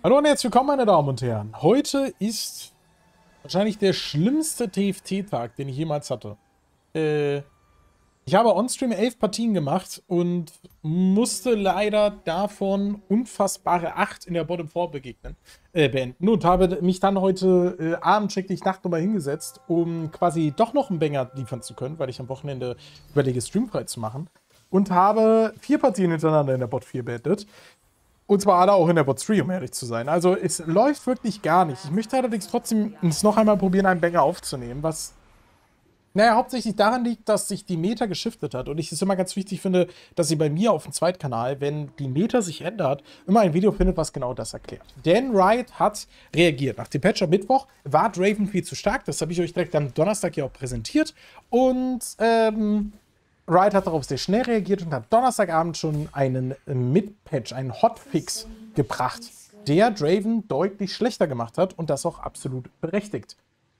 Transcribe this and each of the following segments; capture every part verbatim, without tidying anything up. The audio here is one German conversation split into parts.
Hallo und herzlich willkommen, meine Damen und Herren. Heute ist wahrscheinlich der schlimmste T F T-Tag, den ich jemals hatte. Äh, ich habe on-stream elf Partien gemacht und musste leider davon unfassbare acht in der Bottom vier begegnen, äh, beenden. Und habe mich dann heute äh, Abend, schrecklich Nacht nochmal hingesetzt, um quasi doch noch einen Banger liefern zu können, weil ich am Wochenende überlege, streamfrei zu machen. Und habe vier Partien hintereinander in der Bot vier beendet. Und zwar alle auch in der Bot drei, um ehrlich zu sein. Also es läuft wirklich gar nicht. Ich möchte allerdings trotzdem es noch einmal probieren, einen Banger aufzunehmen, was, naja, hauptsächlich daran liegt, dass sich die Meta geschiftet hat. Und ich es immer ganz wichtig finde, dass ihr bei mir auf dem Zweitkanal, wenn die Meta sich ändert, immer ein Video findet, was genau das erklärt. Denn Riot hat reagiert. Nach dem Patch am Mittwoch war Draven viel zu stark. Das habe ich euch direkt am Donnerstag ja auch präsentiert. Und, ähm... Riot hat darauf sehr schnell reagiert und hat Donnerstagabend schon einen Mid-Patch, einen Hotfix gebracht, der Draven deutlich schlechter gemacht hat und das auch absolut berechtigt.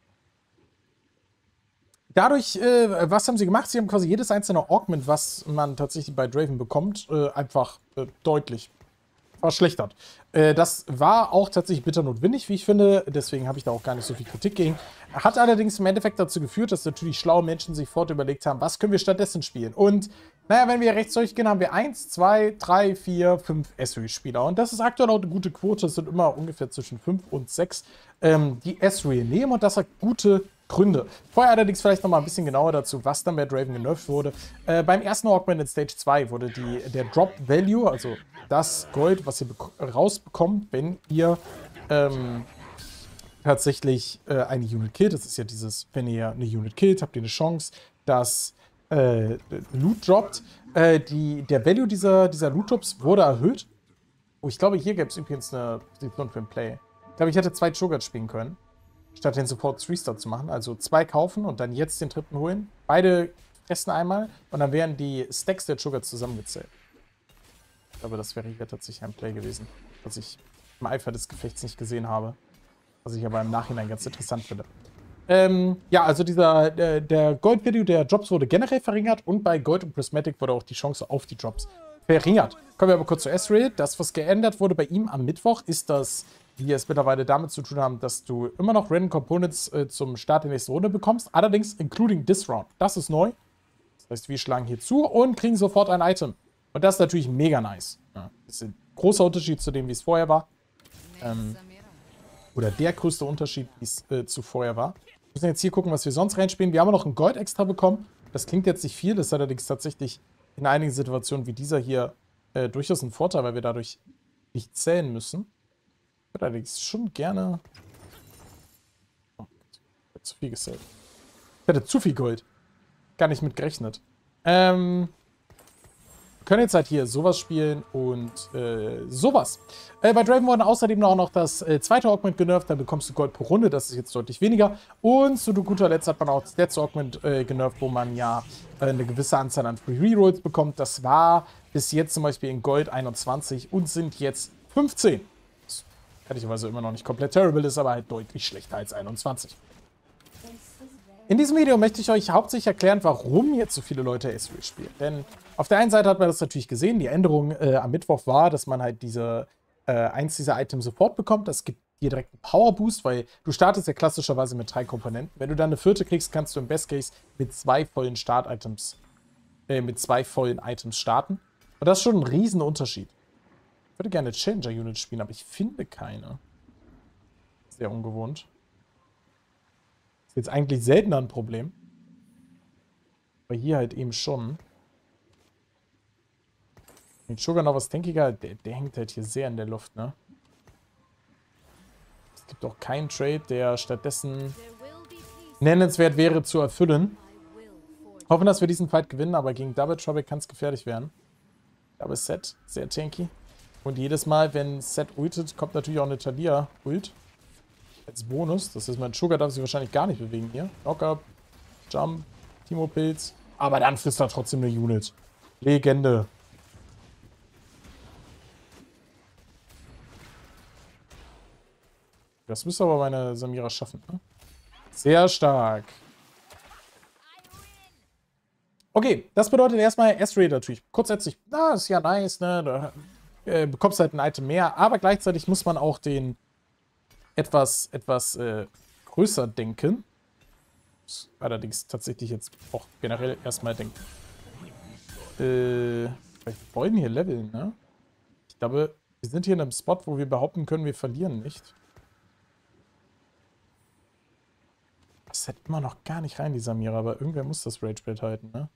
Dadurch, äh, was haben sie gemacht? Sie haben quasi jedes einzelne Augment, was man tatsächlich bei Draven bekommt, äh, einfach äh, deutlich verschlechtert. Äh, das war auch tatsächlich bitter notwendig, wie ich finde. Deswegen habe ich da auch gar nicht so viel Kritik gegen. Hat allerdings im Endeffekt dazu geführt, dass natürlich schlaue Menschen sich fort überlegt haben, was können wir stattdessen spielen. Und naja, wenn wir rechts durchgehen, haben wir eins, zwei, drei, vier, fünf S W-Spieler. Und das ist aktuell auch eine gute Quote. Es sind immer ungefähr zwischen fünf und sechs, ähm, die S W nehmen. Und das hat gute Gründe. Vorher allerdings vielleicht noch mal ein bisschen genauer dazu, was dann bei Draven genervt wurde. Äh, beim ersten Augment in Stage zwei wurde die, der Drop Value, also das Gold, was ihr rausbekommt, wenn ihr ähm, tatsächlich äh, eine Unit killt. Das ist ja dieses, wenn ihr eine Unit killt, habt ihr eine Chance, dass äh, Loot droppt. Äh, die, der Value dieser, dieser Loot-Drops wurde erhöht. Oh, ich glaube, hier gäbe es übrigens eine Position für ein Play. Ich glaube, ich hätte zwei Jogert spielen können, statt den Support drei Star zu machen. Also zwei kaufen und dann jetzt den dritten holen. Beide fressen einmal und dann wären die Stacks der Jogger zusammengezählt. Ich glaube, das wäre hier tatsächlich ein Play gewesen, was ich im Eifer des Gefechts nicht gesehen habe. Was ich aber im Nachhinein ganz interessant finde. Ähm, ja, also dieser, der, der Gold-Value der Drops wurde generell verringert und bei Gold und Prismatic wurde auch die Chance auf die Drops verringert. Kommen wir aber kurz zu Ezreal. Das, was geändert wurde bei ihm am Mittwoch, ist, dass wir es mittlerweile damit zu tun haben, dass du immer noch Random Components äh, zum Start der nächsten Runde bekommst, allerdings including this round. Das ist neu. Das heißt, wir schlagen hier zu und kriegen sofort ein Item. Und das ist natürlich mega nice. Ja, das ist ein großer Unterschied zu dem, wie es vorher war. Ähm, oder der größte Unterschied, wie es äh, zuvor war. Wir müssen jetzt hier gucken, was wir sonst reinspielen. Wir haben noch ein Gold extra bekommen. Das klingt jetzt nicht viel, das ist allerdings tatsächlich in einigen Situationen wie dieser hier äh, durchaus ein Vorteil, weil wir dadurch nicht zählen müssen. Ich würde allerdings schon gerne... Oh, ich hätte zu viel gezählt. Ich hätte zu viel Gold. Gar nicht mit gerechnet. Ähm... Wir können jetzt halt hier sowas spielen und äh, sowas. Äh, bei Draven wurde außerdem auch noch das äh, zweite Augment genervt, dann bekommst du Gold pro Runde, das ist jetzt deutlich weniger. Und zu guter Letzt hat man auch das letzte Augment äh, genervt, wo man ja äh, eine gewisse Anzahl an Free Rerolls bekommt. Das war bis jetzt zum Beispiel in Gold einundzwanzig und sind jetzt fünfzehn. Das ehrlicherweise immer noch nicht komplett terrible ist, aber halt deutlich schlechter als einundzwanzig. In diesem Video möchte ich euch hauptsächlich erklären, warum jetzt so viele Leute Ezreal spielen. Denn auf der einen Seite hat man das natürlich gesehen, die Änderung äh, am Mittwoch war, dass man halt diese äh, eins dieser Items sofort bekommt. Das gibt dir direkt einen Power Boost, weil du startest ja klassischerweise mit drei Komponenten. Wenn du dann eine vierte kriegst, kannst du im Best Case mit zwei vollen Start-Items, äh, mit zwei vollen Items starten. Und das ist schon ein riesen Unterschied. Ich würde gerne Challenger-Unit spielen, aber ich finde keine. Sehr ungewohnt. Ist jetzt eigentlich seltener ein Problem. Aber hier halt eben schon. Den Sugar noch was denkiger, der, der hängt halt hier sehr in der Luft, ne? Es gibt auch keinen Trade, der stattdessen nennenswert wäre zu erfüllen. Hoffen, dass wir diesen Fight gewinnen, aber gegen Double Trouble kann es gefährlich werden. Double Set, sehr tanky. Und jedes Mal, wenn Set ultet, kommt natürlich auch eine Talia ult. Als Bonus. Das ist mein Sugar, darf sich wahrscheinlich gar nicht bewegen hier. Knockup, Jump, Timo-Pilz. Aber dann frisst er trotzdem eine Unit. Legende. Das müsste aber meine Samira schaffen, ne? Sehr stark. Okay, das bedeutet erstmal S-Ray natürlich. Grundsätzlich, na, ist ja nice, ne? äh, bekommst halt ein Item mehr, aber gleichzeitig muss man auch den etwas, etwas äh, größer denken. Allerdings tatsächlich jetzt auch generell erstmal denken. Äh, wir wollen hier leveln, ne? Ich glaube, wir sind hier in einem Spot, wo wir behaupten können, wir verlieren nicht. Das hält immer noch gar nicht rein, die Samira, aber irgendwer muss das Ragebait halten, ne?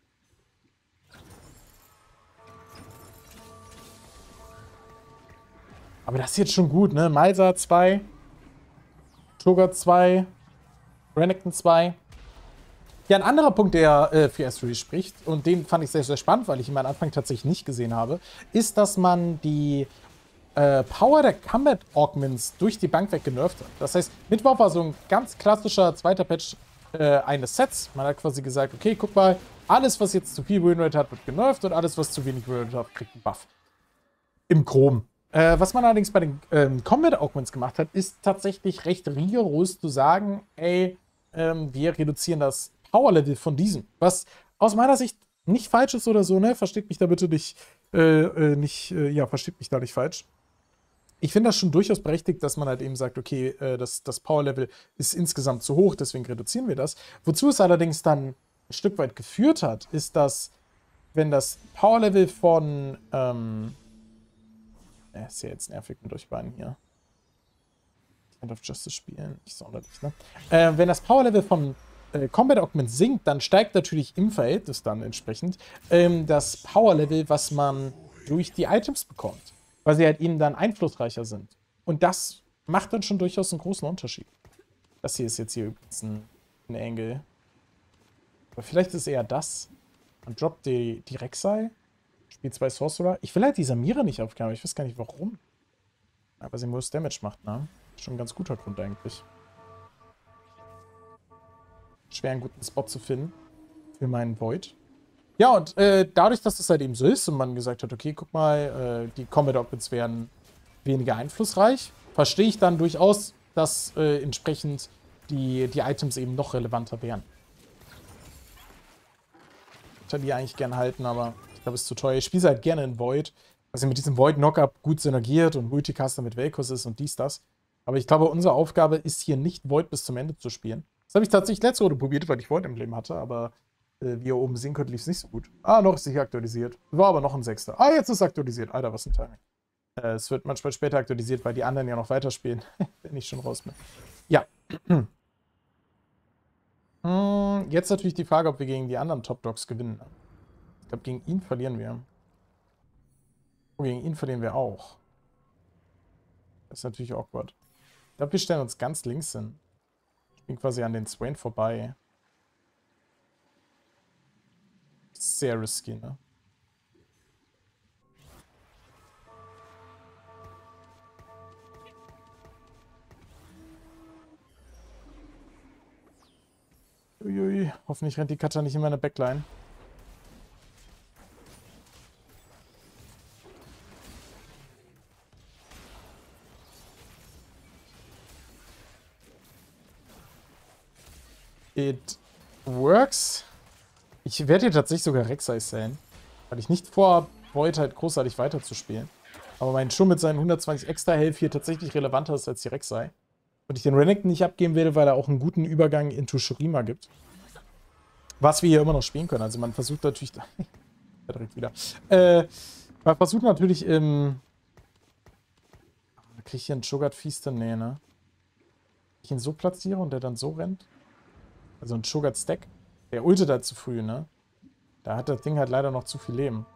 Aber das ist jetzt schon gut, ne? Malsa zwei, Cho'Gath zwei, Renekton zwei. Ja, ein anderer Punkt, der äh, für Asteroid spricht, und den fand ich sehr, sehr spannend, weil ich ihn am Anfang tatsächlich nicht gesehen habe, ist, dass man die äh, Power der Combat Augments durch die Bank weg genervt hat. Das heißt, Mittwoch war so ein ganz klassischer zweiter Patch äh, eines Sets. Man hat quasi gesagt, okay, guck mal, alles, was jetzt zu viel Winrate hat, wird genervt und alles, was zu wenig Winrate hat, kriegt einen Buff. Im Groben. Äh, was man allerdings bei den ähm, Combat Augments gemacht hat, ist tatsächlich recht rigoros zu sagen, ey, ähm, wir reduzieren das Power-Level von diesem. Was aus meiner Sicht nicht falsch ist oder so, ne? Versteht mich da bitte nicht, äh, äh, nicht, äh, ja, versteht mich da nicht falsch. Ich finde das schon durchaus berechtigt, dass man halt eben sagt, okay, äh, das, das Power-Level ist insgesamt zu hoch, deswegen reduzieren wir das. Wozu es allerdings dann ein Stück weit geführt hat, ist, dass, wenn das Power-Level von, ähm, äh, ist ja jetzt nervig mit euch beiden hier. End of Justice spielen, nicht sonderlich, ne? Äh, wenn das Power-Level von äh, Combat Augment sinkt, dann steigt natürlich im Verhältnis dann entsprechend ähm, das Power-Level, was man durch die Items bekommt. Weil sie halt ihnen dann einflussreicher sind. Und das macht dann schon durchaus einen großen Unterschied. Das hier ist jetzt hier übrigens ein, ein Angle. Aber vielleicht ist es eher das. Man droppt die, die Rek'Sai, spielt zwei Sorcerer. Ich will halt die Samira nicht aufgaben, ich weiß gar nicht warum. Aber sie muss Damage macht, ne? Schon ein ganz guter Grund eigentlich. Schwer einen guten Spot zu finden für meinen Void. Ja, und äh, dadurch, dass das halt eben so ist und man gesagt hat, okay, guck mal, äh, die Combat Augments werden weniger einflussreich, verstehe ich dann durchaus, dass äh, entsprechend die, die Items eben noch relevanter wären. Ich hätte die eigentlich gerne halten, aber ich glaube, es ist zu teuer. Ich spiele halt gerne in Void, weil sie mit diesem Void-Knockup gut synergiert und Multicaster mit Vel'Koz ist und dies, das. Aber ich glaube, unsere Aufgabe ist hier nicht, Void bis zum Ende zu spielen. Das habe ich tatsächlich letzte Runde probiert, weil ich Void-Emblem hatte, aber äh, wie ihr oben sehen könnt, lief es nicht so gut. Ah, noch ist nicht aktualisiert. War aber noch ein Sechster. Ah, jetzt ist es aktualisiert. Alter, was ein Timing. Äh, es wird manchmal später aktualisiert, weil die anderen ja noch weiterspielen. Wenn ich schon raus bin. Ja. hm, jetzt natürlich die Frage, ob wir gegen die anderen Top-Dogs gewinnen. Ich glaube, gegen ihn verlieren wir. Oh, gegen ihn verlieren wir auch. Das ist natürlich awkward. Ich glaube, wir stellen uns ganz links hin. Ich bin quasi an den Swain vorbei. Sehr risky, ne? Uiui, hoffentlich rennt die Katja nicht in meine Backline. It works. Ich werde hier tatsächlich sogar Rek'Sai sellen, weil ich nicht vorhabe, Void halt großartig weiterzuspielen. Aber mein Schuh mit seinen hundertzwanzig extra Health hier tatsächlich relevanter ist als die Rek'Sai. Und ich den Renekton nicht abgeben werde, weil er auch einen guten Übergang into Shurima gibt. Was wir hier immer noch spielen können. Also man versucht natürlich... direkt wieder. Äh, man versucht natürlich im... Kriege ich hier einen Cho'Gath-Feaster? Nee, ne? Ich ihn so platziere und der dann so rennt. Also ein Cho'Gath-Stack. Der ultet halt zu früh, ne? Da hat das Ding halt leider noch zu viel Leben.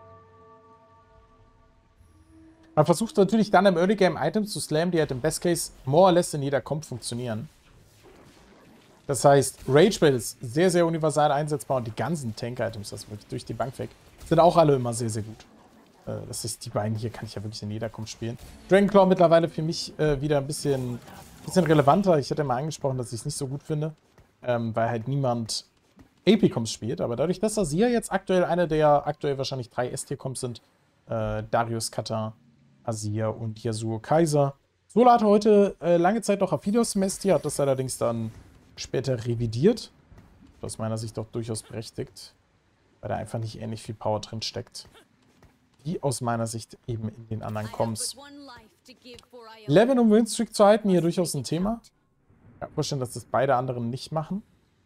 Man versucht natürlich dann im Early Game Items zu slammen, die halt im Best Case more or less in jeder Comp funktionieren. Das heißt, Ragebait ist sehr, sehr universal einsetzbar und die ganzen Tank-Items, das wirklich durch die Bank weg, sind auch alle immer sehr, sehr gut. Äh, das ist, die beiden hier kann ich ja wirklich in jeder Comp spielen. Dragonclaw mittlerweile für mich äh, wieder ein bisschen, bisschen relevanter. Ich hatte mal angesprochen, dass ich es nicht so gut finde, ähm, weil halt niemand A P-Comps spielt. Aber dadurch, dass das hier jetzt aktuell eine der aktuell wahrscheinlich drei S-Tier-Comps sind, äh, Darius, Kata, Azir und Yasuo Kaiser. Sola hatte heute äh, lange Zeit noch Aphidos im S-Tier, hat das allerdings dann später revidiert. Aus meiner Sicht auch durchaus berechtigt, weil da einfach nicht ähnlich viel Power drin steckt. wie aus meiner Sicht eben in den anderen Comps. Level um Winstreak zu halten, hier durchaus ein Thema. Ich kann mir vorstellen, dass das beide anderen nicht machen.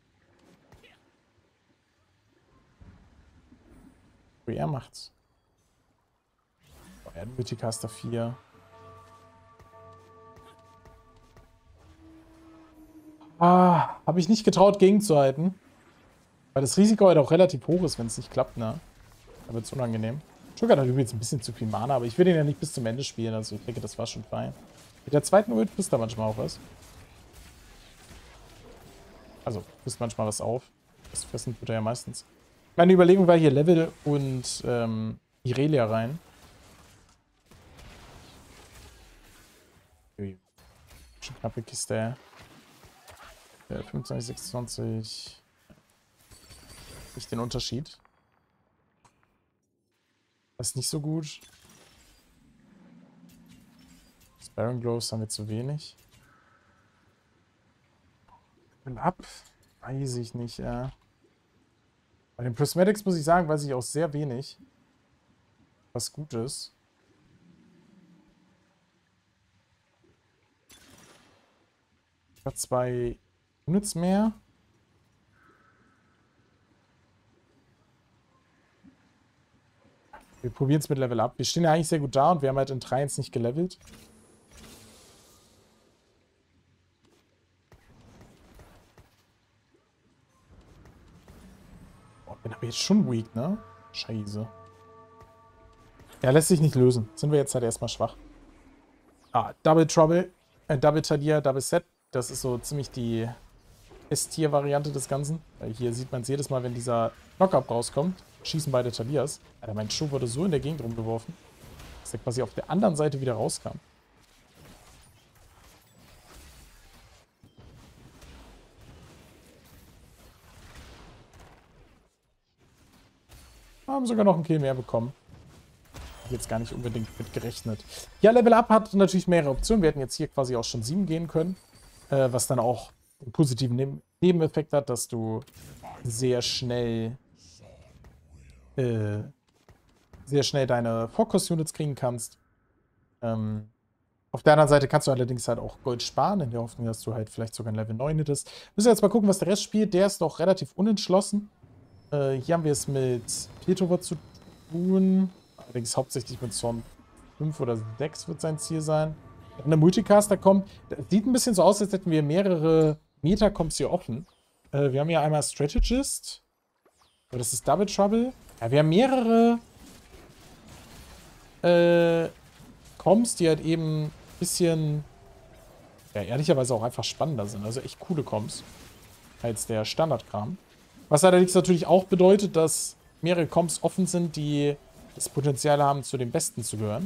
Wie er macht's. Oh, er hat einen Multicaster vier. Ah, habe ich nicht getraut, gegenzuhalten. Weil das Risiko halt auch relativ hoch ist, wenn es nicht klappt, ne? Da wird es unangenehm. Sugar hat übrigens ein bisschen zu viel Mana, aber ich will den ja nicht bis zum Ende spielen, also ich denke, das war schon fein. Mit der zweiten Ult frisst da manchmal auch was. Also, frisst manchmal was auf. Das fressen tut er ja meistens. Meine Überlegung war hier Level und ähm, Irelia rein. Ui. Schon knappe Kiste. Ja, fünfundzwanzig, sechsundzwanzig. Nicht den Unterschied. Das ist nicht so gut. Sparring Gloves haben wir zu wenig. Level Up? Weiß ich nicht, ja. Bei den Prismatics muss ich sagen, weiß ich auch sehr wenig. Was gut ist. Ich habe zwei Units mehr. Wir probieren es mit Level Up. Wir stehen ja eigentlich sehr gut da und wir haben halt in drei eins nicht gelevelt. Boah, bin aber jetzt schon weak, ne? Scheiße. Ja, lässt sich nicht lösen. Sind wir jetzt halt erstmal schwach. Ah, Double Trouble. Äh, Double Talia, Double Set. Das ist so ziemlich die S-Tier-Variante des Ganzen. Weil hier sieht man es jedes Mal, wenn dieser Knockup rauskommt. Schießen beide Talias. Alter, mein Schuh wurde so in der Gegend rumgeworfen, dass er quasi auf der anderen Seite wieder rauskam. Haben sogar noch einen Kill mehr bekommen. Jetzt gar nicht unbedingt mit gerechnet. Ja, Level Up hat natürlich mehrere Optionen. Wir hätten jetzt hier quasi auch schon sieben gehen können. Äh, was dann auch einen positiven Neben Nebeneffekt hat, dass du sehr schnell äh, sehr schnell deine Fokus-Units kriegen kannst. Ähm, auf der anderen Seite kannst du allerdings halt auch Gold sparen, in der Hoffnung, dass du halt vielleicht sogar ein Level neun hittest. Müssen wir jetzt mal gucken, was der Rest spielt. Der ist noch relativ unentschlossen. Äh, hier haben wir es mit Piltover zu tun. Allerdings hauptsächlich mit Zorn fünf oder sechs wird sein Ziel sein. Wenn der Multicaster kommt, das sieht ein bisschen so aus, als hätten wir mehrere Meta-Comps hier offen. Äh, wir haben hier einmal Strategist. Aber das ist Double Trouble. Ja, wir haben mehrere äh, Comps, die halt eben ein bisschen, ja, ehrlicherweise auch einfach spannender sind. Also echt coole Comps als der Standardkram. Was allerdings natürlich auch bedeutet, dass mehrere Comps offen sind, die das Potenzial haben, zu den Besten zu gehören.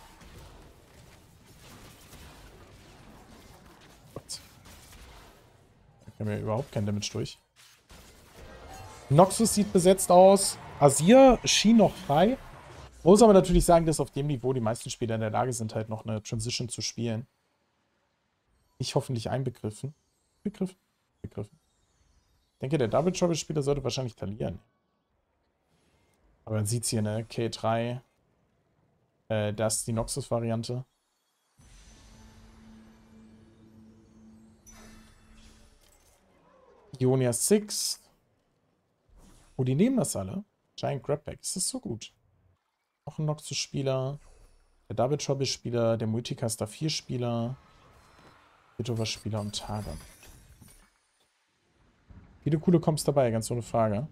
Gott. Da können wir überhaupt kein Damage durch. Noxus sieht besetzt aus. Azir schien noch frei. Muss aber natürlich sagen, dass auf dem Niveau die meisten Spieler in der Lage sind, halt noch eine Transition zu spielen. Ich hoffentlich einbegriffen. Begriffen? Begriffen. Ich denke, der Double Trouble Spieler sollte wahrscheinlich talieren. Aber man sieht es hier, ne? K drei. Äh, das ist die Noxus-Variante. Ionia sechs. Oh, die nehmen das alle. Giant Grabback. Das ist so gut. Noch ein Noxus-Spieler. Der Double Trouble-Spieler. Der Multicaster vier Spieler. Piltover-Spieler und Targon. Viele coole Comps dabei, ganz ohne Frage.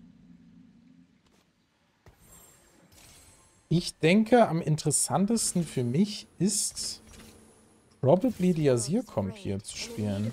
Ich denke, am interessantesten für mich ist probably die Azir-Comp hier zu spielen.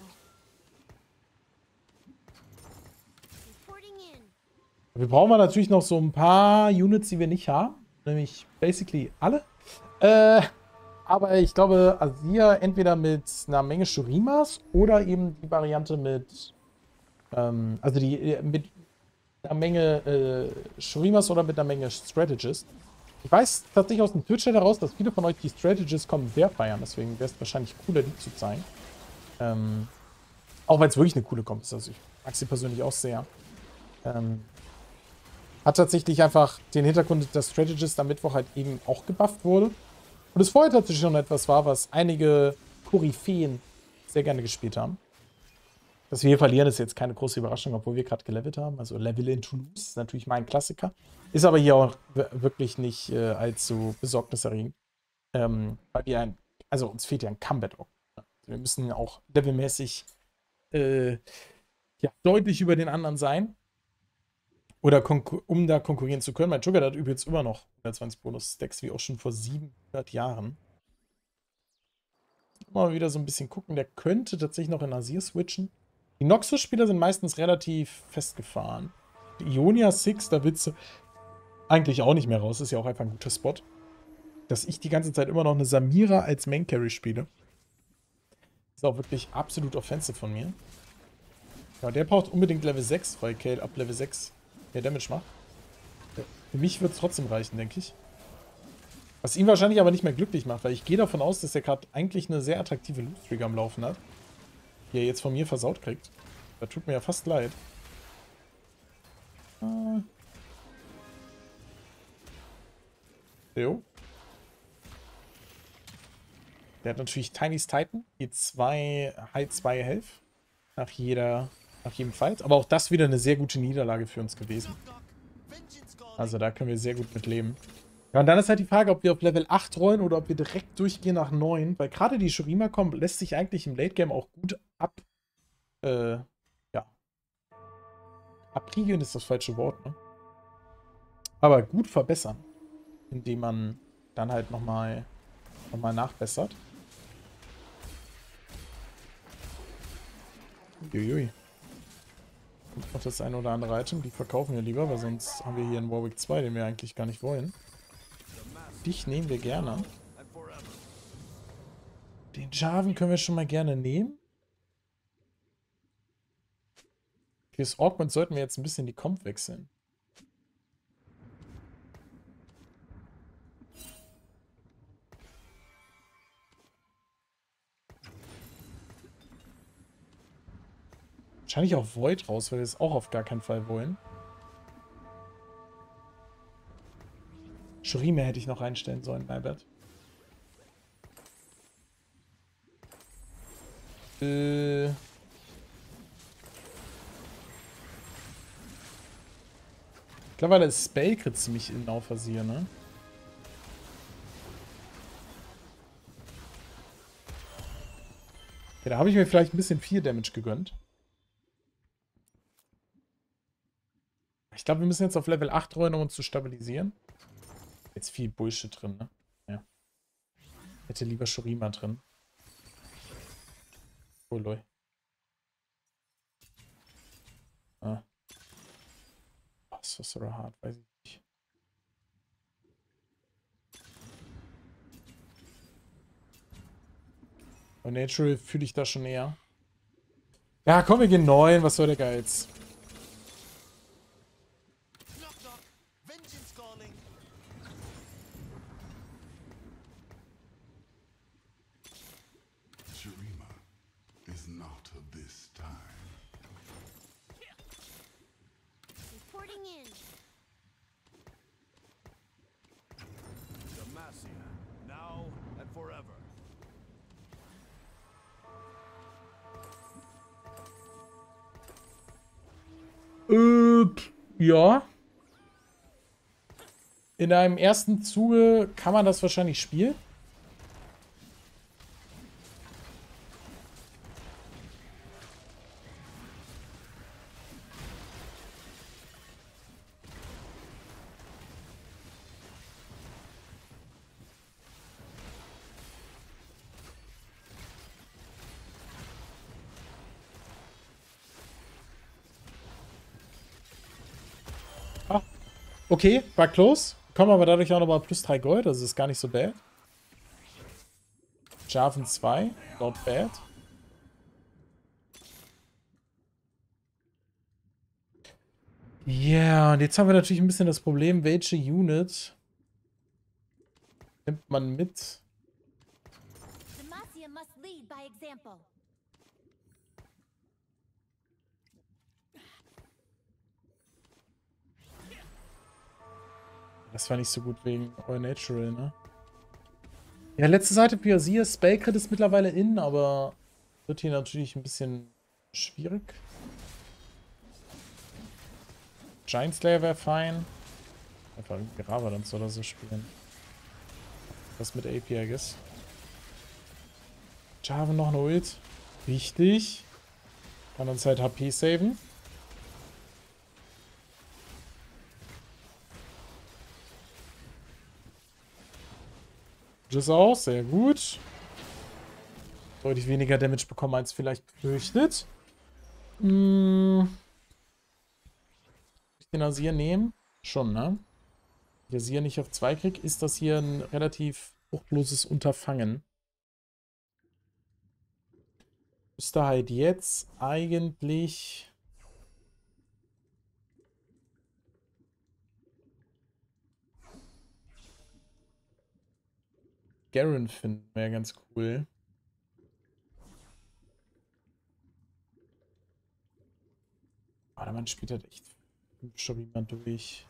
Wir brauchen natürlich noch so ein paar Units, die wir nicht haben. Nämlich basically alle. Äh, aber ich glaube, Azir entweder mit einer Menge Shurimas oder eben die Variante mit ähm, also die mit einer Menge äh, Shurimas oder mit einer Menge Strategist. Ich weiß tatsächlich aus dem Twitch-Chat heraus, dass viele von euch die Strategist-Kommen sehr feiern. Deswegen wäre es wahrscheinlich cooler, die zu zeigen. Ähm, auch weil es wirklich eine coole Komp ist. Also ich mag sie persönlich auch sehr. Ähm, Hat tatsächlich einfach den Hintergrund, dass Strategist am Mittwoch halt eben auch gebufft wurde. Und es vorher tatsächlich schon etwas war, was einige Koryphäen sehr gerne gespielt haben. Dass wir hier verlieren, ist jetzt keine große Überraschung, obwohl wir gerade gelevelt haben. Also Level in Toulouse ist natürlich mein Klassiker. Ist aber hier auch wirklich nicht äh, allzu besorgniserregend. Ähm, weil wir ein, also uns fehlt ja ein Combat auch. Wir müssen auch levelmäßig äh, ja, deutlich über den anderen sein. Oder um da konkurrieren zu können. Mein Jugger hat übrigens immer noch hundertzwanzig Bonus-Stacks, wie auch schon vor siebenhundert Jahren. Mal wieder so ein bisschen gucken. Der könnte tatsächlich noch in Azir switchen. Die Noxus-Spieler sind meistens relativ festgefahren. Die Ionia sechs, da willst du eigentlich auch nicht mehr raus. Ist ja auch einfach ein guter Spot. Dass ich die ganze Zeit immer noch eine Samira als Main Carry spiele. Ist auch wirklich absolut offensive von mir. Ja, der braucht unbedingt Level sechs, weil Kayle ab Level sechs mehr Damage macht. Für mich wird es trotzdem reichen, denke ich. Was ihn wahrscheinlich aber nicht mehr glücklich macht, weil ich gehe davon aus, dass er gerade eigentlich eine sehr attraktive Loot-Trigger am Laufen hat. Die er jetzt von mir versaut kriegt. Das tut mir ja fast leid. Äh. Jo. Der hat natürlich Tiny's Titan, die zwei High zwei Health nach jeder, nach jedem Fight. Aber auch das wieder eine sehr gute Niederlage für uns gewesen. Also da können wir sehr gut mit leben. Ja, und dann ist halt die Frage, ob wir auf Level acht rollen oder ob wir direkt durchgehen nach neun. Weil gerade die Shurima-Comp lässt sich eigentlich im Late-Game auch gut ab... Äh, ja. Abriegeln ist das falsche Wort, ne? Aber gut verbessern. Indem man dann halt nochmal noch mal nachbessert. Uiuiui. Und noch das eine oder andere Item, die verkaufen wir lieber, weil sonst haben wir hier einen Warwick zwei, den wir eigentlich gar nicht wollen. Dich nehmen wir gerne. Den Jarvan können wir schon mal gerne nehmen. Fürs Augment sollten wir jetzt ein bisschen die Comp wechseln. Wahrscheinlich auch Void raus, weil wir es auch auf gar keinen Fall wollen. Shurima hätte ich noch reinstellen sollen, my bad. Äh... Mittlerweile ist Spellcrit ziemlich in Auversier, ne? Ja, da habe ich mir vielleicht ein bisschen viel Damage gegönnt. Ich glaube, wir müssen jetzt auf Level acht rollen, um uns zu stabilisieren. Jetzt viel Bullshit drin, ne? Ja. Hätte lieber Shurima drin. Oh, lol. Ah. Oh, Sorcerer Heart, weiß ich nicht. Bei Natural fühle ich da schon eher. Ja, komm, wir gehen neun. Was soll der Geiz? Äh, ja. In einem ersten Zuge kann man das wahrscheinlich spielen. Ah, okay, war close. Kommen aber dadurch auch nochmal plus drei Gold, also ist gar nicht so bad. Jarvan zwei, not bad. Ja, yeah, und jetzt haben wir natürlich ein bisschen das Problem, welche Unit nimmt man mit? Das war nicht so gut wegen All Natural, ne? Ja, letzte Seite Piazier. Spellcrit ist mittlerweile in, aber wird hier natürlich ein bisschen schwierig. Giant Slayer wäre fein. Einfach irgendwie Ravadons oder so spielen. Was mit A P, I guess. Jarvan noch eine Ult. Wichtig. Kann uns halt H P saven. Das auch, sehr gut. Deutlich weniger Damage bekommen als vielleicht befürchtet. Hm. Den Azir nehmen? Schon, ne? Der Azir nicht auf zwei kriegt, ist das hier ein relativ fruchtloses Unterfangen. Müsste halt jetzt eigentlich... Garen finden wäre ganz cool. Aber man spielt halt echt schon jemand durch.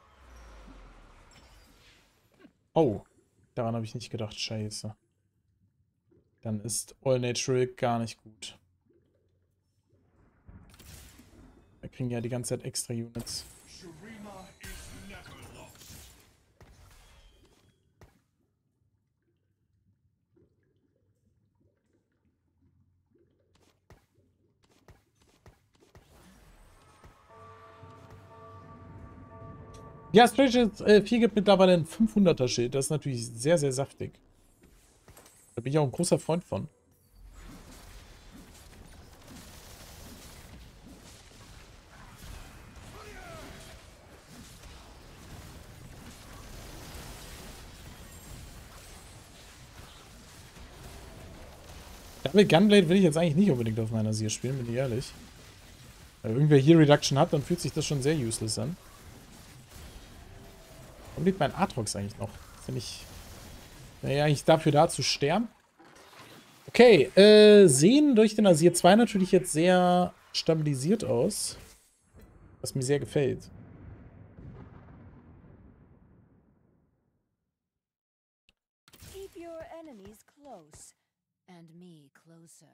Oh, daran habe ich nicht gedacht. Scheiße. Dann ist All Natural gar nicht gut. Wir kriegen ja die ganze Zeit extra Units. Ja, Strange äh, vier gibt mittlerweile ein fünfhunderter Schild. Das ist natürlich sehr, sehr saftig. Da bin ich auch ein großer Freund von. Damit Gunblade will ich jetzt eigentlich nicht unbedingt auf meiner Serie spielen, bin ich ehrlich. Wenn irgendwer hier Reduction hat, dann fühlt sich das schon sehr useless an. Warum lebt mein Aatrox eigentlich noch? Ist ja nicht... Naja, eigentlich dafür da zu sterben. Okay, äh, sehen durch den Azir zwei natürlich jetzt sehr stabilisiert aus. Was mir sehr gefällt. Keep your enemies close and me closer.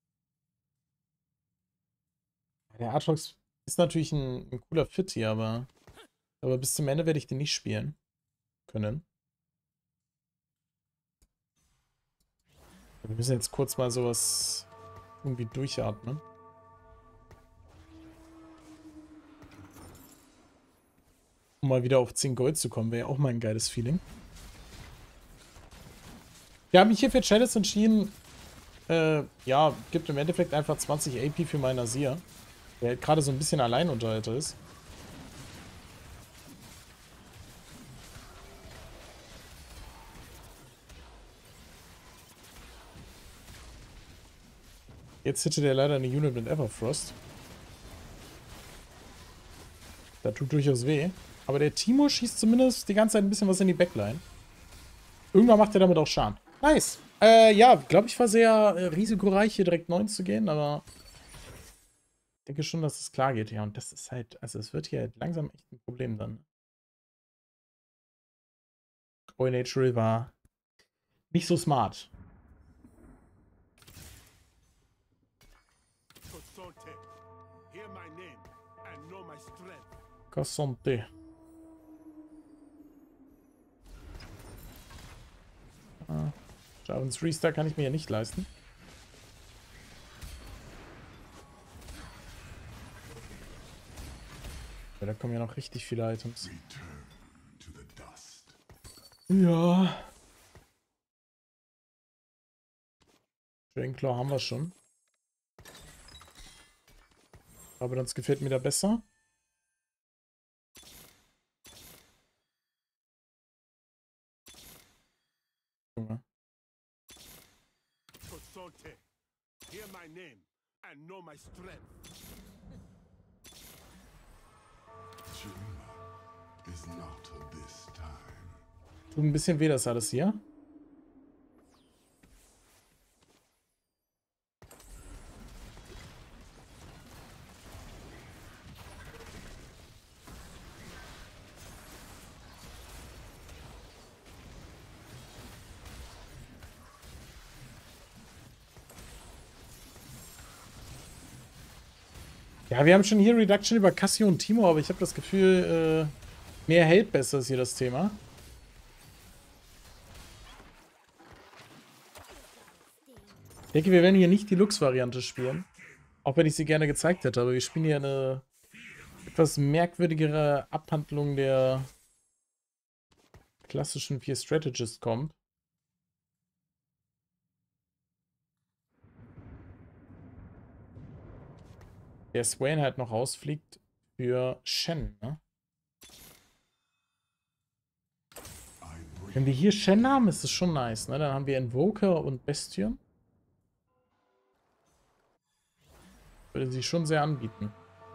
Der Aatrox ist natürlich ein, ein cooler Fit hier, aber, aber bis zum Ende werde ich den nicht spielen können. Wir müssen jetzt kurz mal sowas irgendwie durchatmen. Um mal wieder auf zehn Gold zu kommen, wäre ja auch mal ein geiles Feeling. Wir haben mich hier für Chalice entschieden. Äh, ja, gibt im Endeffekt einfach zwanzig A P für meinen Azir. Der halt gerade so ein bisschen Alleinunterhalter ist. Jetzt hittet er leider eine Unit mit Everfrost. Das tut durchaus weh. Aber der Timo schießt zumindest die ganze Zeit ein bisschen was in die Backline. Irgendwann macht er damit auch Schaden. Nice. Äh, ja, glaube ich, war sehr äh, risikoreich, hier direkt neun zu gehen, aber ich denke schon, dass es klar geht, ja. Und das ist halt, also es wird hier halt langsam echt ein Problem dann. All Natural war nicht so smart. Cassante. Ah, Jarvan's Restart kann ich mir ja nicht leisten. Ja, da kommen ja noch richtig viele Items. Ja. Drainclaw haben wir schon. Aber das gefällt mir da besser. Junge. Tut ein bisschen weh, das alles hier. Ja, wir haben schon hier Reduction über Cassio und Timo, aber ich habe das Gefühl, äh, mehr hält besser ist hier das Thema. Ich denke, wir werden hier nicht die Lux-Variante spielen. Auch wenn ich sie gerne gezeigt hätte, aber wir spielen hier eine etwas merkwürdigere Abhandlung der klassischen vier Strategist Comp. Der Swain halt noch rausfliegt für Shen, ne? Wenn wir hier Shen haben, ist es schon nice, ne? Dann haben wir Invoker und Bestien. Würde sie schon sehr anbieten.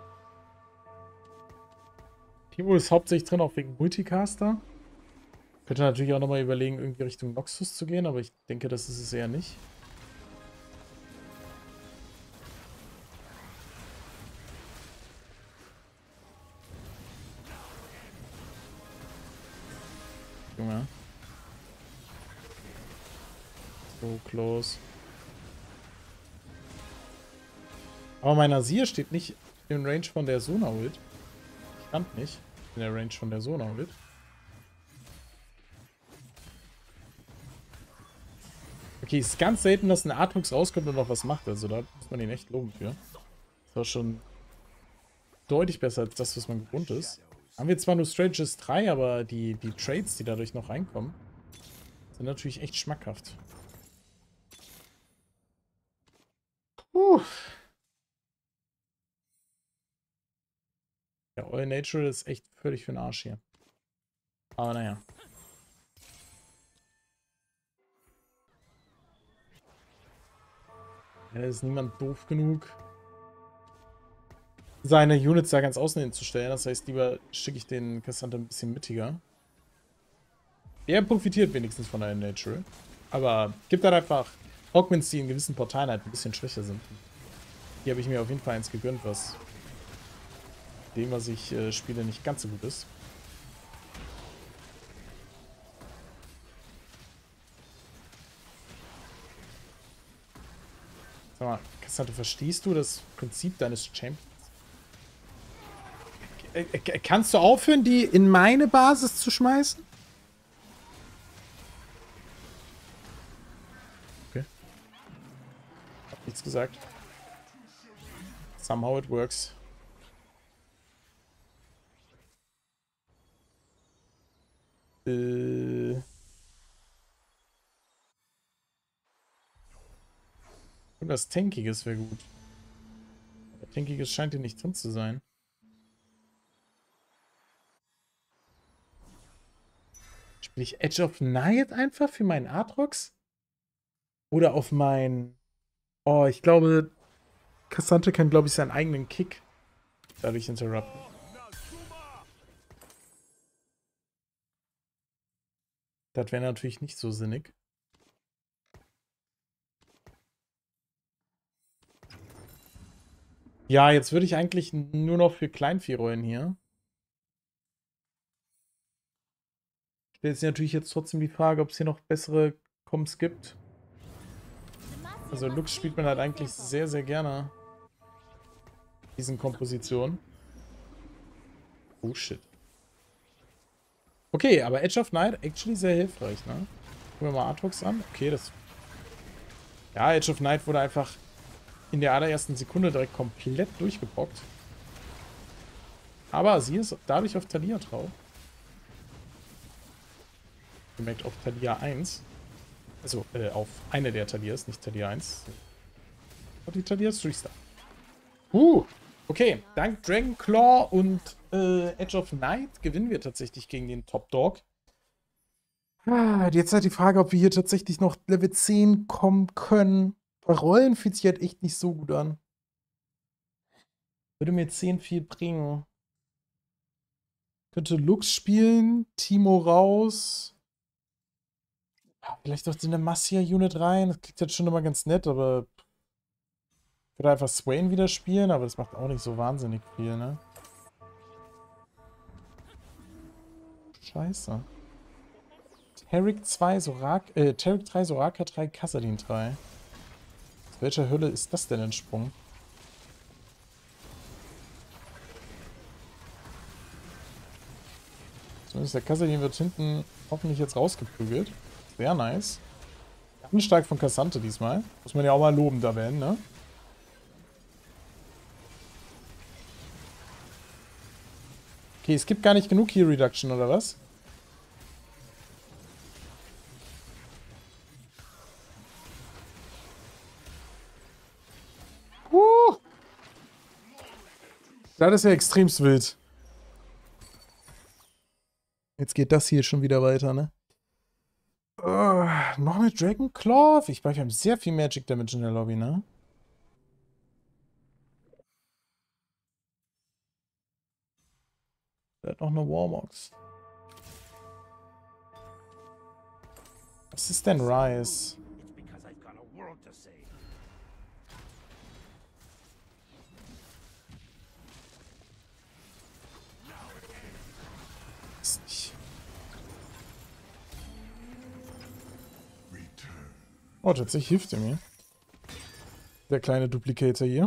Timo ist hauptsächlich drin, auch wegen Multicaster. Könnte natürlich auch nochmal überlegen, irgendwie Richtung Noxus zu gehen, aber ich denke, das ist es eher nicht. Junge. So close. Aber mein Azir steht nicht im Range von der Sona-Ult. Stand nicht in der Range von der Sona-Ult. Okay, es ist ganz selten, dass ein Aatrox rauskommt und noch was macht. Also da muss man ihn echt loben für. Das war schon deutlich besser als das, was man gewohnt ist. Haben wir zwar nur Strategist drei, aber die, die Trades, die dadurch noch reinkommen, sind natürlich echt schmackhaft. Puh. Ja, All Natural ist echt völlig für den Arsch hier. Aber naja. Ja, da ist niemand doof genug, seine Units da ganz außen hinzustellen. Das heißt, lieber schicke ich den Cassandra ein bisschen mittiger. Der profitiert wenigstens von der Natural. Aber gibt halt einfach Augments, die in gewissen Portalen halt ein bisschen schwächer sind. Hier habe ich mir auf jeden Fall eins gegönnt, was dem, was ich äh, spiele, nicht ganz so gut ist. Sag mal, Cassandra, verstehst du das Prinzip deines Champions? Kannst du aufhören, die in meine Basis zu schmeißen? Okay. Hab nichts gesagt. Somehow it works. Äh. Und das Tankiges wäre gut. Aber Tankiges scheint hier nicht drin zu sein. Spiele ich Edge of Night einfach für meinen Aatrox? Oder auf mein... Oh, ich glaube, Cassandra kann, glaube ich, seinen eigenen Kick dadurch interrupten. Das wäre natürlich nicht so sinnig. Ja, jetzt würde ich eigentlich nur noch für Kleinvieh rollen hier. Stellt sich natürlich jetzt trotzdem die Frage, ob es hier noch bessere Comps gibt. Also Lux spielt man halt eigentlich sehr, sehr gerne. Diesen Kompositionen. Oh shit. Okay, aber Edge of Night actually sehr hilfreich, ne? Gucken wir mal Aatrox an. Okay, das... Ja, Edge of Night wurde einfach in der allerersten Sekunde direkt komplett durchgebockt. Aber sie ist dadurch auf Taliyah drauf. Gemerkt auf Taliyah eins. Also, äh, auf eine der Taliyahs, nicht Taliyah eins. Und die Taliyah ist Three-Star. Uh, okay. Dank Dragonclaw und äh, Edge of Night gewinnen wir tatsächlich gegen den Top Dog. Ah, jetzt halt die Frage, ob wir hier tatsächlich noch Level zehn kommen können. Bei Rollen fühlt sich halt echt nicht so gut an. Würde mir zehn viel bringen. Könnte Lux spielen, Timo raus. Vielleicht auch eine Massia-Unit rein. Das klingt jetzt schon immer ganz nett, aber ich würde einfach Swain wieder spielen, aber das macht auch nicht so wahnsinnig viel, ne? Scheiße. Taric zwei, Sorak, äh, Taric drei, Soraka drei, Kassadin drei. Aus welcher Hölle ist das denn entsprungen? Zumindest der Kassadin wird hinten hoffentlich jetzt rausgeprügelt. Sehr nice. Ganz stark von Cassante diesmal. Muss man ja auch mal lobend erwähnen, ne? Okay, es gibt gar nicht genug Heal Reduction, oder was? Uh. Das ist ja extremst wild. Jetzt geht das hier schon wieder weiter, ne? Uh, noch eine Dragon Claw? Ich glaube, wir haben sehr viel Magic Damage in der Lobby, ne? Der hat noch eine Warmox. Was ist denn Rise? Ist nicht. Oh, tatsächlich hilft er mir. Der kleine Duplicator hier.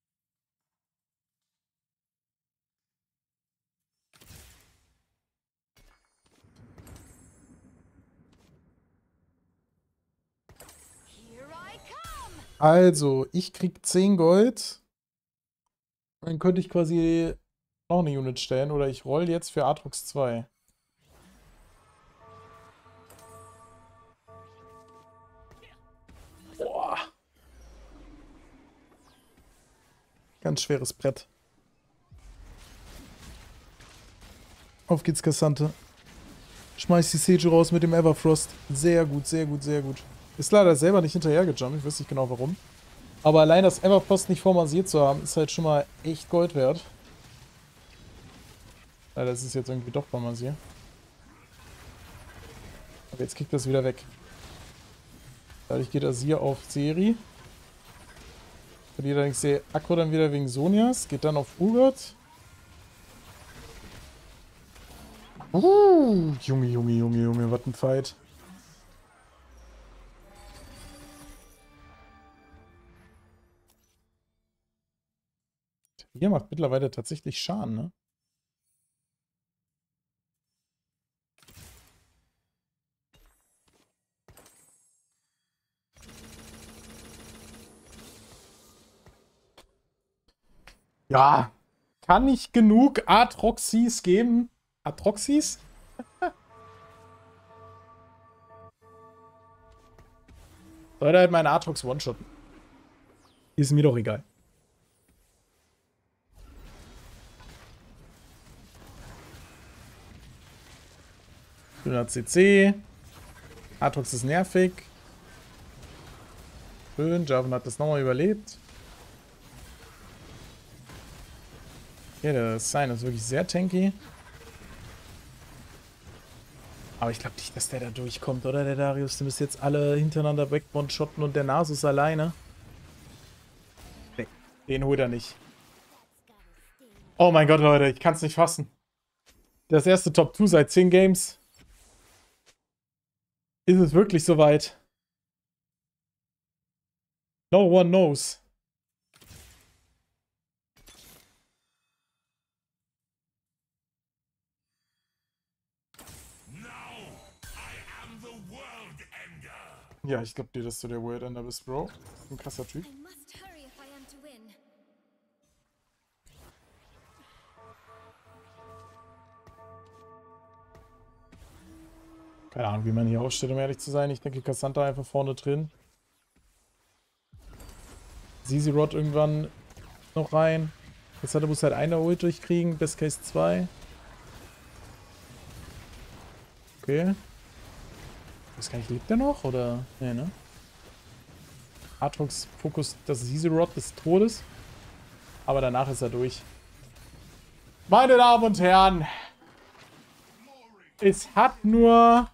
Also, ich krieg zehn Gold. Dann könnte ich quasi noch eine Unit stellen. Oder ich roll jetzt für Aatrox zwei. Boah. Ganz schweres Brett. Auf geht's, Cassante. Schmeiß die Sage raus mit dem Everfrost. Sehr gut, sehr gut, sehr gut. Ist leider selber nicht hinterhergejumpt. Ich weiß nicht genau warum. Aber allein das Everfrost nicht formasiert zu haben, ist halt schon mal echt Gold wert. Leider ist es jetzt irgendwie doch formasiert. Aber jetzt kriegt das wieder weg. Dadurch geht Azir auf Seri. Verliert allerdings sehr Akku dann wieder wegen Sonias. Geht dann auf Urgot. Uh, Junge, Junge, Junge, Junge, was ein Fight. Hier macht mittlerweile tatsächlich Schaden, ne? Ja, kann ich genug Aatroxys geben? Aatroxys? Soll halt meine Aatrox one-shotten. Ist mir doch egal. Schöner C C. Aatrox ist nervig. Schön, Jarvan hat das nochmal überlebt. Okay, der Sign ist wirklich sehr tanky. Aber ich glaube nicht, dass der da durchkommt, oder? Der Darius, der müsste jetzt alle hintereinander weg-one-shotten und der Nasus alleine. Nee, den holt er nicht. Oh mein Gott, Leute, ich kann es nicht fassen. Das erste Top zwei seit zehn Games. Ist es wirklich soweit? No one knows. Ja, ich glaube dir, dass du der World Ender bist, Bro. Ein krasser Typ. Keine Ahnung, wie man hier aussteht, um ehrlich zu sein. Ich denke, Cassandra einfach vorne drin. Sisi-Rod irgendwann noch rein. Cassandra muss halt eine Ult durchkriegen. Best Case zwei. Okay. Ich weiß gar nicht, lebt der noch? Oder? Nee, ne? Aatrox Fokus das Sisi-Rod des Todes. Aber danach ist er durch. Meine Damen und Herren. Es hat nur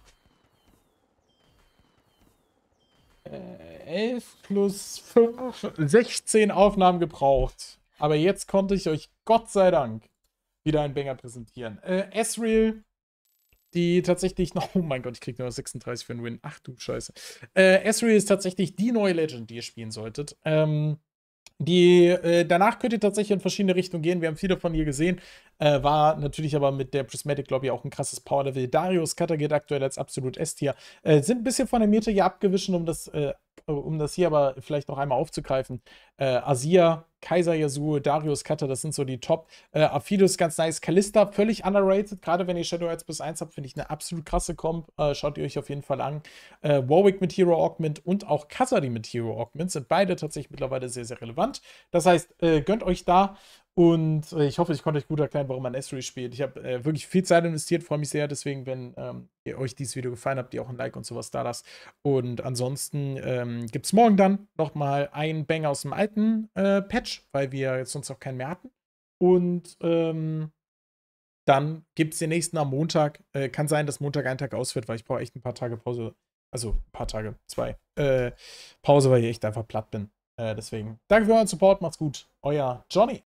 elf plus fünf, sechzehn Aufnahmen gebraucht. Aber jetzt konnte ich euch, Gott sei Dank, wieder einen Banger präsentieren. Äh, Ezreal, die tatsächlich noch... Oh mein Gott, ich krieg nur sechsunddreißig für einen Win. Ach du Scheiße. Äh, Ezreal ist tatsächlich die neue Legend, die ihr spielen solltet. Ähm, Die, äh, danach könnt ihr tatsächlich in verschiedene Richtungen gehen. Wir haben viele von ihr gesehen. Äh, war natürlich aber mit der Prismatic Lobby auch ein krasses Power-Level. Darius Cutter geht aktuell als absolut S-Tier. Äh, sind ein bisschen von der Meta hier abgewichen, um das, äh, um das hier aber vielleicht noch einmal aufzugreifen. Äh, Azir, Kaiser Yasuo, Darius Cutter, das sind so die Top. Äh, Aphidus ganz nice. Kalista völlig underrated. Gerade wenn ihr Shadow eins plus eins habt, finde ich eine absolut krasse Comp. Äh, schaut ihr euch auf jeden Fall an. Äh, Warwick mit Hero Augment und auch Khazari mit Hero Augment sind beide tatsächlich mittlerweile sehr, sehr relevant. Das heißt, äh, gönnt euch da. Und äh, ich hoffe, ich konnte euch gut erklären, warum man Esri spielt. Ich habe äh, wirklich viel Zeit investiert, freue mich sehr. Deswegen, wenn ähm, ihr euch dieses Video gefallen habt, ihr auch ein Like und sowas da lasst. Und ansonsten ähm, gibt es morgen dann nochmal einen Banger aus dem alten äh, Patch, weil wir jetzt sonst noch keinen mehr hatten. Und ähm, dann gibt es den nächsten am Montag. Äh, kann sein, dass Montag ein Tag aus wird, weil ich brauche echt ein paar Tage Pause. Also ein paar Tage, zwei. Äh, Pause, weil ich echt einfach platt bin. Äh, deswegen, danke für euren Support, macht's gut. Euer Johnny.